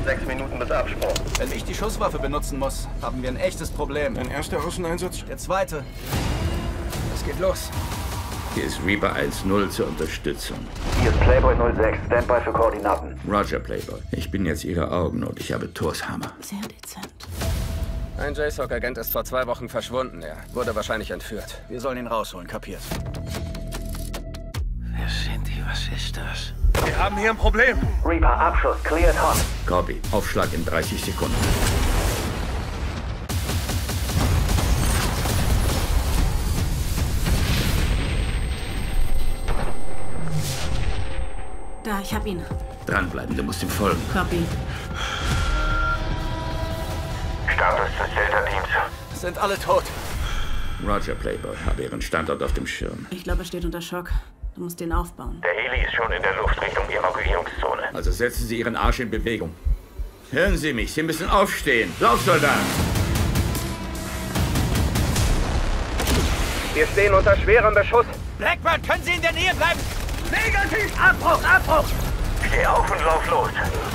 6 Minuten bis Absprung. Wenn ich die Schusswaffe benutzen muss, haben wir ein echtes Problem. Dein erster Außeneinsatz? Der zweite. Es geht los. Hier ist Reaper 1-0 zur Unterstützung. Hier ist Playboy 06. Standby für Koordinaten. Roger, Playboy. Ich bin jetzt Ihre Augen und ich habe Thors Hammer. Sehr dezent. Ein JSOC-Agent ist vor 2 Wochen verschwunden. Er wurde wahrscheinlich entführt. Wir sollen ihn rausholen, kapiert? Wer sind die? Was ist das? Wir haben hier ein Problem. Reaper, Abschuss. Cleared hot. Copy. Aufschlag in 30 Sekunden. Da, ich hab ihn. Dranbleiben, du musst ihm folgen. Copy. Status des Delta-Teams. Sind alle tot. Roger, Playboy. Habe Ihren Standort auf dem Schirm. Ich glaube, er steht unter Schock. Du musst den aufbauen. Der Heli ist schon in der Luft Richtung Evakuierungszone. Also setzen Sie Ihren Arsch in Bewegung. Hören Sie mich, Sie müssen aufstehen. Laufsoldat! Wir stehen unter schwerem Beschuss. Blackbird, können Sie in der Nähe bleiben? Negativ! Abbruch! Abbruch! Steh auf und lauf los.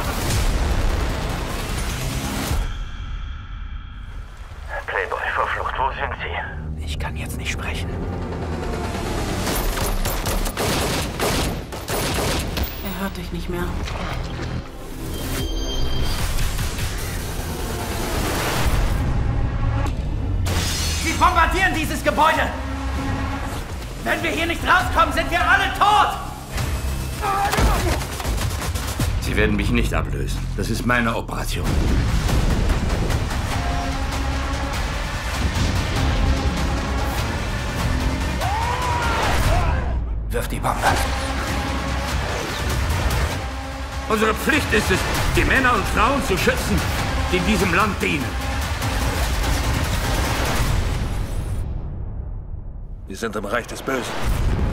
Playboy, verflucht, wo sind Sie? Ich kann jetzt nicht sprechen. Er hört dich nicht mehr. Sie bombardieren dieses Gebäude! Wenn wir hier nicht rauskommen, sind wir alle tot! Sie werden mich nicht ablösen. Das ist meine Operation. Wirf die Bombe. Unsere Pflicht ist es, die Männer und Frauen zu schützen, die in diesem Land dienen. Wir sind im Reich des Bösen.